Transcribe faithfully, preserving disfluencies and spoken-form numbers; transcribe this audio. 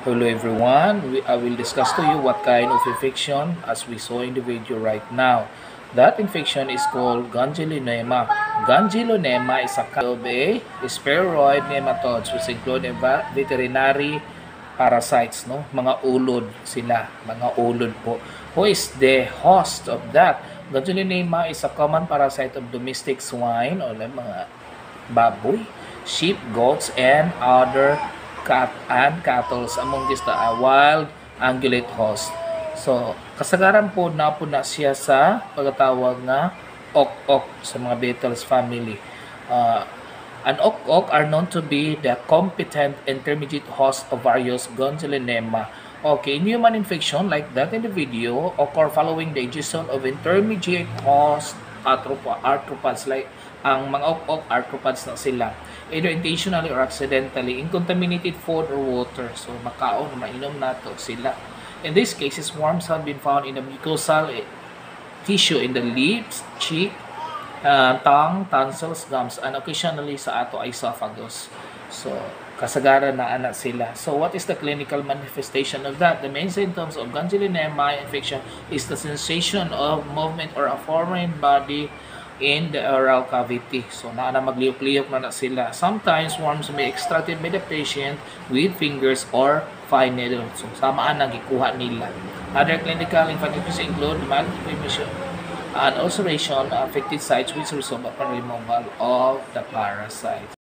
Hello everyone, we, I will discuss to you what kind of infection as we saw in the video right now. That infection is called Ganglionema. Ganglionema is a kind of a spheroid nematodes which include veterinary parasites, no? Mga ulod sila, mga ulod po. Who is the host of that? Ganglionema is a common parasite of domestic swine o mga baboy, sheep, goats, and other cat and cattle among this the uh, wild ungulate host. So, kasagaran po na po na siya sa pagkatawag nga ok-ok sa mga beetles family. Uh, an ok-ok are known to be the competent intermediate host of various Ganglionema. Okay, in human infection like that in the video occur following the ingestion of intermediate host arthropods like ang mga ok-ok arthropods na sila either intentionally or accidentally in contaminated food or water. So makaon, mainom nato sila. In these cases, worms have been found in the mucosal tissue in the lips, cheek, uh, tongue, tonsils, gums, and occasionally sa ato esophagus. So kasagaran na anak sila. So what is the clinical manifestation of that? The main symptoms of Ganglionema infection is the sensation of movement or a foreign body in the oral cavity. So, na na magliyok-liyok na na sila. Sometimes, worms may extracted by the patient with fingers or fine needle. So, samaan na gikuha nila. Other clinical manifestations include malformation and ulceration affected sites which result upon removal of the parasite.